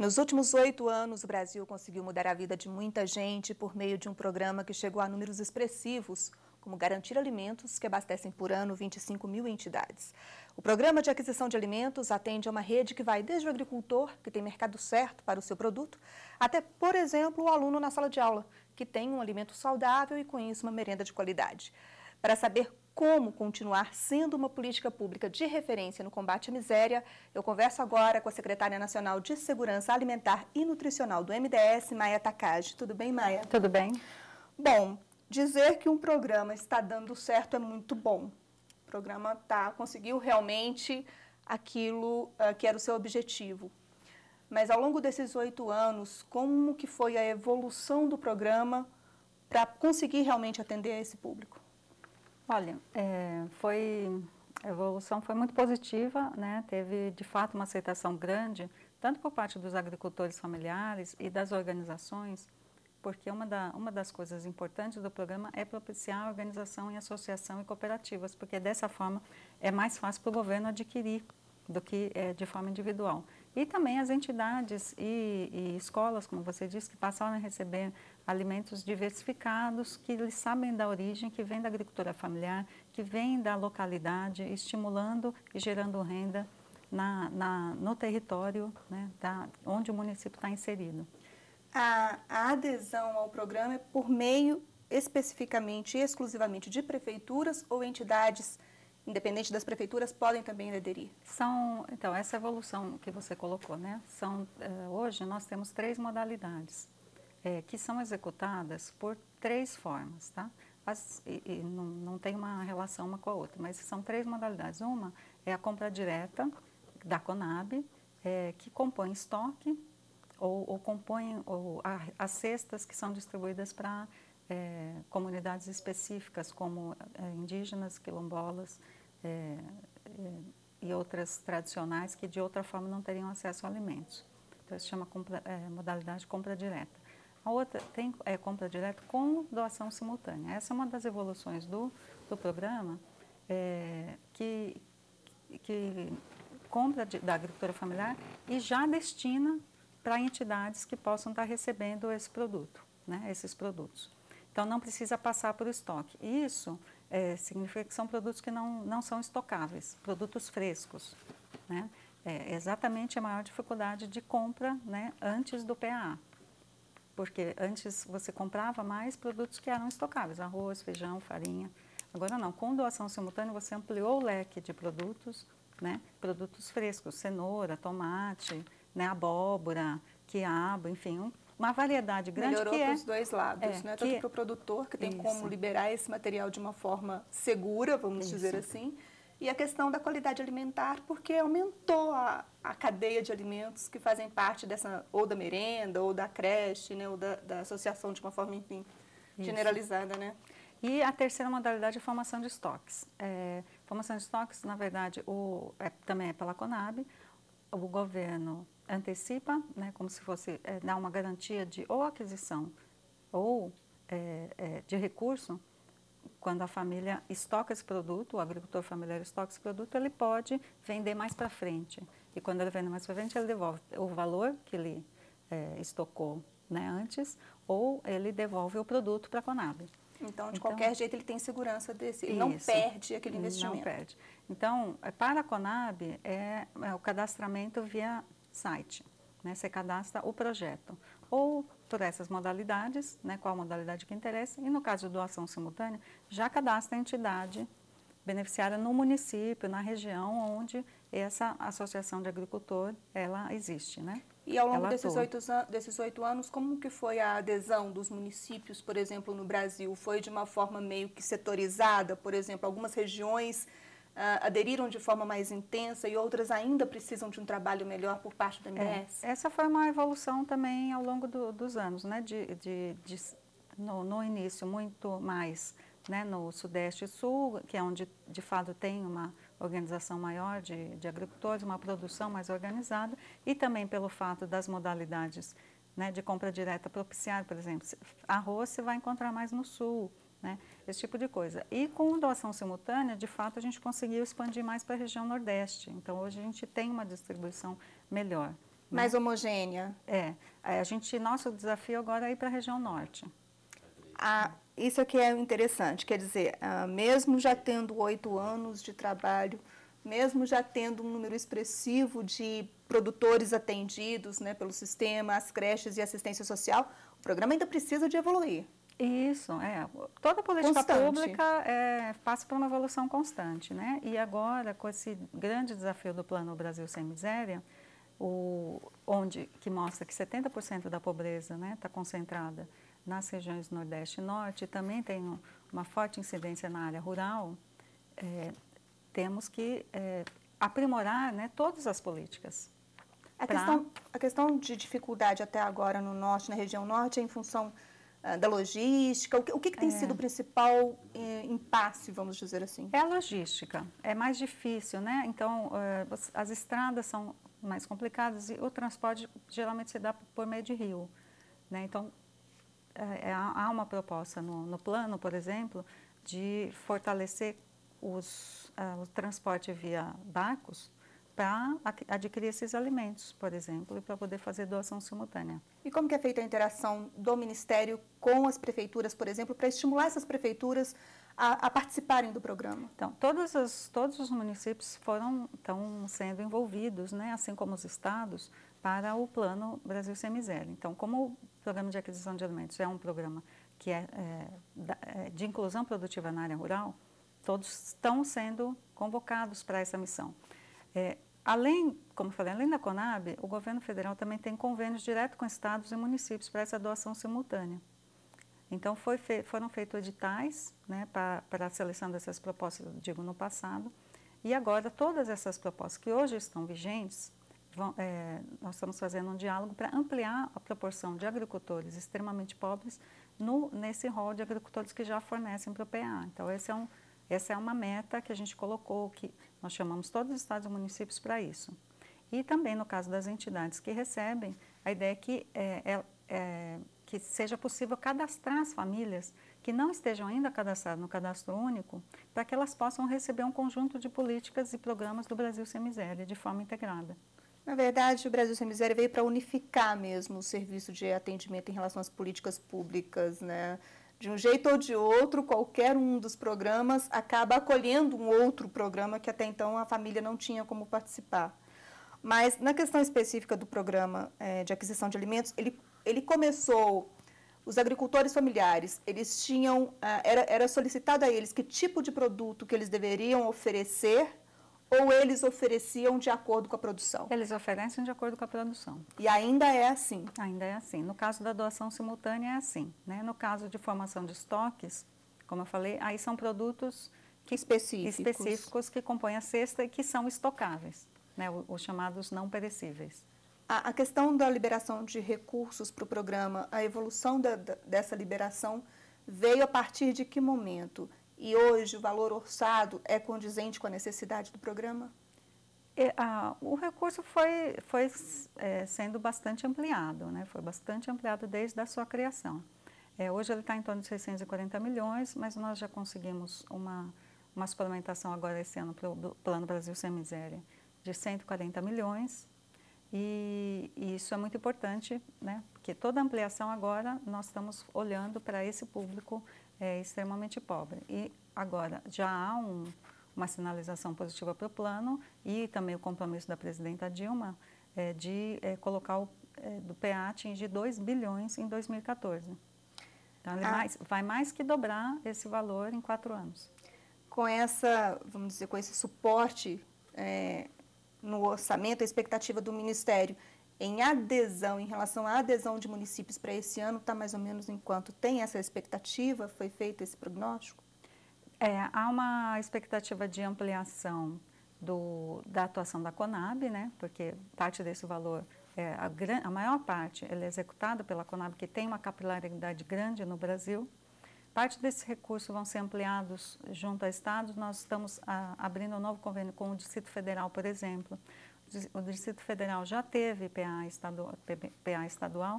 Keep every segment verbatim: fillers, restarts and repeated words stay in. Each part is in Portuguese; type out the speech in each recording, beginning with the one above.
Nos últimos oito anos, o Brasil conseguiu mudar a vida de muita gente por meio de um programa que chegou a números expressivos, como garantir alimentos que abastecem por ano vinte e cinco mil entidades. O programa de aquisição de alimentos atende a uma rede que vai desde o agricultor, que tem mercado certo para o seu produto, até, por exemplo, o aluno na sala de aula, que tem um alimento saudável e com isso uma merenda de qualidade. Para saber como continuar sendo uma política pública de referência no combate à miséria, eu converso agora com a secretária nacional de Segurança Alimentar e Nutricional do M D S, Maia Takagi. Tudo bem, Maia? Tudo bem. Bom, dizer que um programa está dando certo é muito bom. O programa tá, conseguiu realmente aquilo uh, que era o seu objetivo. Mas ao longo desses oito anos, como que foi a evolução do programa para conseguir realmente atender a esse público? Olha, é, foi, a evolução foi muito positiva, né? Teve de fato uma aceitação grande, tanto por parte dos agricultores familiares e das organizações, porque uma, da, uma das coisas importantes do programa é propiciar a organização em associação e cooperativas, porque dessa forma é mais fácil para o governo adquirir do que é, de forma individual. E também as entidades e, e escolas, como você disse, que passaram a receber alimentos diversificados, que eles sabem da origem, que vem da agricultura familiar, que vem da localidade, estimulando e gerando renda na, na, no território, né, da, onde o município está inserido. A, a adesão ao programa é por meio especificamente e exclusivamente de prefeituras ou entidades independente das prefeituras, podem também aderir? São, então, essa evolução que você colocou, né? São, eh, hoje nós temos três modalidades eh, que são executadas por três formas, tá? As, e, e não, não tem uma relação uma com a outra, mas são três modalidades. Uma é a compra direta da Conab, eh, que compõe estoque ou, ou compõe ou, a, as cestas que são distribuídas para É, comunidades específicas como é, indígenas, quilombolas é, é, e outras tradicionais que de outra forma não teriam acesso a alimentos. Então, isso se chama compra, é, modalidade de compra direta. A outra tem é, compra direta com doação simultânea. Essa é uma das evoluções do, do programa é, que, que compra de, da agricultura familiar e já destina para entidades que possam estar recebendo esse produto, né, esses produtos. Então, não precisa passar por estoque. Isso é, significa que são produtos que não, não são estocáveis, produtos frescos. Né? É exatamente a maior dificuldade de compra, né, antes do P A A. Porque antes você comprava mais produtos que eram estocáveis, arroz, feijão, farinha. Agora não, com doação simultânea você ampliou o leque de produtos, né, produtos frescos, cenoura, tomate, né, abóbora, quiabo, enfim, um, uma variedade grande. Melhorou que para é, os dois lados, é, né? Que, Tanto para o produtor, que tem isso. como liberar esse material de uma forma segura, vamos Isso. dizer assim, e a questão da qualidade alimentar, porque aumentou a, a cadeia de alimentos que fazem parte dessa, ou da merenda, ou da creche, né? Ou da, da associação de uma forma, enfim, Isso. generalizada, né? E a terceira modalidade é a formação de estoques. É, formação de estoques, na verdade, o, é, também é pela Conab. O governo antecipa, né, como se fosse é, dar uma garantia de ou aquisição ou é, é, de recurso. Quando a família estoca esse produto, o agricultor familiar estoca esse produto, ele pode vender mais para frente. E quando ele vende mais para frente, ele devolve o valor que ele é, estocou, né, antes, ou ele devolve o produto para a Conab. Então, de então, qualquer jeito, ele tem segurança desse, ele não perde aquele investimento. Não perde. Então, para a Conab, é, é o cadastramento via site, né? Você cadastra o projeto, ou por essas modalidades, né? Qual a modalidade que interessa, e no caso de doação simultânea, já cadastra a entidade beneficiária no município, na região onde essa associação de agricultor, ela existe, né? E ao longo desses oito, desses oito anos, como que foi a adesão dos municípios, por exemplo, no Brasil? Foi de uma forma meio que setorizada? Por exemplo, algumas regiões uh, aderiram de forma mais intensa e outras ainda precisam de um trabalho melhor por parte do M D S? É, essa foi uma evolução também ao longo do, dos anos, né? De, de, de, no, no início, muito mais, né, no Sudeste e Sul, que é onde de fato tem uma organização maior de, de agricultores, uma produção mais organizada, e também pelo fato das modalidades, né, de compra direta propiciar, por exemplo, arroz você vai encontrar mais no Sul, né, esse tipo de coisa. E com doação simultânea, de fato, a gente conseguiu expandir mais para a região Nordeste, então hoje a gente tem uma distribuição melhor. Mais homogênea. É, a gente, nosso desafio agora é ir para a região norte. Ah, isso aqui é interessante, quer dizer, ah, mesmo já tendo oito anos de trabalho, mesmo já tendo um número expressivo de produtores atendidos, né, pelo sistema, as creches e assistência social, o programa ainda precisa de evoluir. Isso, é. Toda política Constante. pública é, passa por uma evolução constante, né? E agora, com esse grande desafio do Plano Brasil Sem Miséria, o, onde, que mostra que setenta por cento da pobreza, né, está concentrada nas regiões Nordeste e Norte, e também tem um, uma forte incidência na área rural, é, temos que é, aprimorar, né, todas as políticas. A, pra... questão, a questão de dificuldade até agora no Norte, na região Norte, é em função uh, da logística? O que, o que, que tem é. sido o principal eh, impasse, vamos dizer assim? É a logística, é mais difícil, né? Então, uh, as estradas são mais complicadas e o transporte geralmente se dá por meio de rio, né? Então, é, há uma proposta no, no plano, por exemplo, de fortalecer os, uh, o transporte via barcos para adquirir esses alimentos, por exemplo, e para poder fazer doação simultânea. E como que é feita a interação do Ministério com as prefeituras, por exemplo, para estimular essas prefeituras a, a participarem do programa? Então, todos os, todos os municípios foram, estão sendo envolvidos, né, assim como os estados, para o Plano Brasil Sem Miséria. Então, como o Programa de Aquisição de Alimentos é um programa que é, é de inclusão produtiva na área rural, todos estão sendo convocados para essa missão. É, além, como eu falei, além da Conab, o governo federal também tem convênios direto com estados e municípios para essa doação simultânea. Então, foi fe foram feitos editais, né, para, para a seleção dessas propostas, digo, no passado, e agora todas essas propostas que hoje estão vigentes, vão, é, nós estamos fazendo um diálogo para ampliar a proporção de agricultores extremamente pobres no, nesse rol de agricultores que já fornecem para o P A. Então, esse é um, essa é uma meta que a gente colocou, que nós chamamos todos os estados e municípios para isso. E também, no caso das entidades que recebem, a ideia é que, é, é, é, que seja possível cadastrar as famílias que não estejam ainda cadastradas no cadastro único, para que elas possam receber um conjunto de políticas e programas do Brasil Sem Miséria de forma integrada. Na verdade, o Brasil Sem Miséria veio para unificar mesmo o serviço de atendimento em relação às políticas públicas, né? De um jeito ou de outro, qualquer um dos programas acaba acolhendo um outro programa que até então a família não tinha como participar. Mas na questão específica do programa é, de aquisição de alimentos, ele, ele começou, os agricultores familiares, eles tinham, era, era solicitado a eles que tipo de produto que eles deveriam oferecer, ou eles ofereciam de acordo com a produção? Eles oferecem de acordo com a produção. E ainda é assim? Ainda é assim. No caso da doação simultânea é assim, né? No caso de formação de estoques, como eu falei, aí são produtos que, específicos. específicos que compõem a cesta e que são estocáveis, né? Os, os chamados não perecíveis. A, a questão da liberação de recursos para o programa, a evolução da, da, dessa liberação veio a partir de que momento? E hoje o valor orçado é condizente com a necessidade do programa? E, ah, o recurso foi, foi é, sendo bastante ampliado, né? Foi bastante ampliado desde a sua criação. É, hoje ele está em torno de seiscentos e quarenta milhões, mas nós já conseguimos uma, uma suplementação agora esse ano para o Plano Brasil Sem Miséria de cento e quarenta milhões. E, e isso é muito importante, né? Porque toda ampliação agora nós estamos olhando para esse público é, extremamente pobre. E agora já há um, uma sinalização positiva para o plano e também o compromisso da presidenta Dilma é, de é, colocar o é, do P A atingir dois bilhões em dois mil e quatorze. Então, ele ah. mais, vai mais que dobrar esse valor em quatro anos. Com essa, vamos dizer, com esse suporte é, no orçamento, a expectativa do Ministério em adesão, em relação à adesão de municípios para esse ano, está mais ou menos em quanto? Tem essa expectativa? Foi feito esse prognóstico? É, há uma expectativa de ampliação do, da atuação da Conab, né? Porque parte desse valor, é, a, a maior parte, ela é executada pela Conab, que tem uma capilaridade grande no Brasil. Parte desses recursos vão ser ampliados junto a estados. Nós estamos a, abrindo um novo convênio com o Distrito Federal, por exemplo. O Distrito Federal já teve P A estadual, P A estadual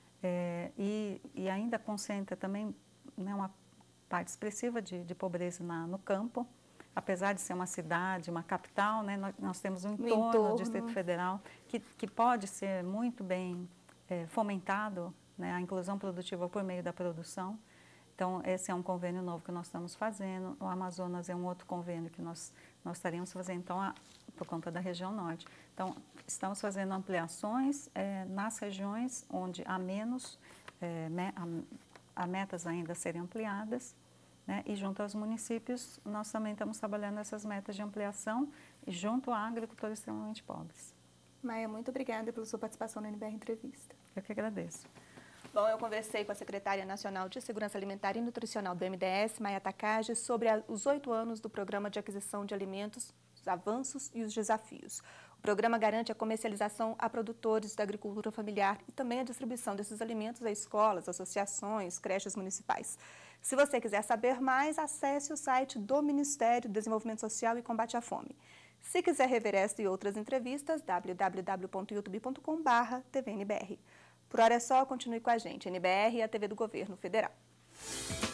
é, e, e ainda concentra também, né, uma parte expressiva de, de pobreza na, no campo. apesar de ser uma cidade, uma capital, né, nós, nós temos um entorno, entorno do Distrito Federal que, que pode ser muito bem é, fomentado, né, a inclusão produtiva por meio da produção. Então, esse é um convênio novo que nós estamos fazendo. O Amazonas é um outro convênio que nós, nós estaríamos fazendo, então, a, por conta da região norte. Então, estamos fazendo ampliações é, nas regiões onde há menos, é, me, há, há metas ainda a serem ampliadas, né? E junto aos municípios, nós também estamos trabalhando essas metas de ampliação e junto a agricultores extremamente pobres. Maia, muito obrigada pela sua participação na N B R Entrevista. Eu que agradeço. Bom, eu conversei com a secretária nacional de Segurança Alimentar e Nutricional do M D S, Maia Takagi, sobre a, os oito anos do Programa de Aquisição de Alimentos, os avanços e os desafios. O programa garante a comercialização a produtores da agricultura familiar e também a distribuição desses alimentos a escolas, associações, creches municipais. Se você quiser saber mais, acesse o site do Ministério do Desenvolvimento Social e Combate à Fome. Se quiser rever esta e outras entrevistas, w w w ponto youtube ponto com barra T V N B R. Por hora é só, continue com a gente, N B R e a T V do Governo Federal.